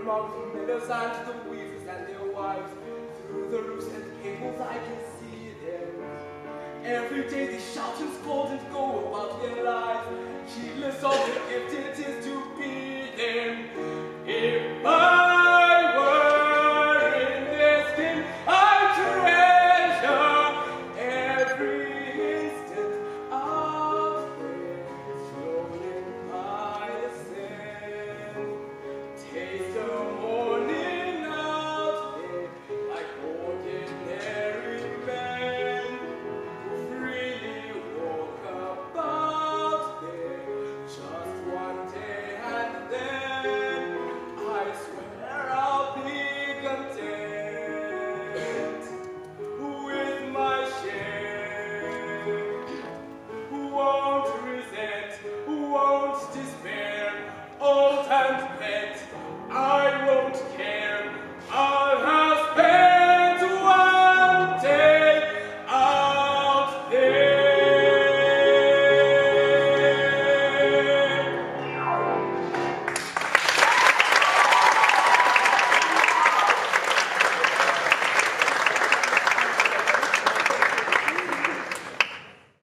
among the millers and the weavers and their wives. Through the roofs and gables I can see them. Every day they shout and scold and go about their lives, heedless of the gift it is to be